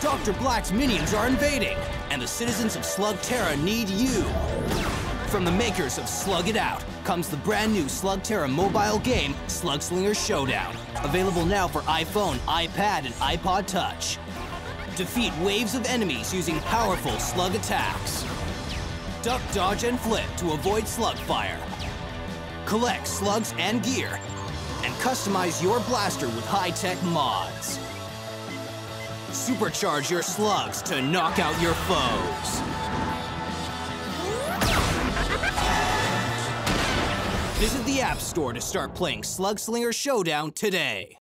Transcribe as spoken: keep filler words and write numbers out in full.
Doctor Blakk's minions are invading, and the citizens of Slugterra need you. From the makers of Slug It Out comes the brand new Slugterra mobile game, Slugslinger Showdown. Available now for iPhone, iPad, and iPod Touch. Defeat waves of enemies using powerful slug attacks. Duck, dodge, and flip to avoid slug fire. Collect slugs and gear, and customize your blaster with high-tech mods. Supercharge your slugs to knock out your foes. Visit the App Store to start playing Slugslinger Showdown today.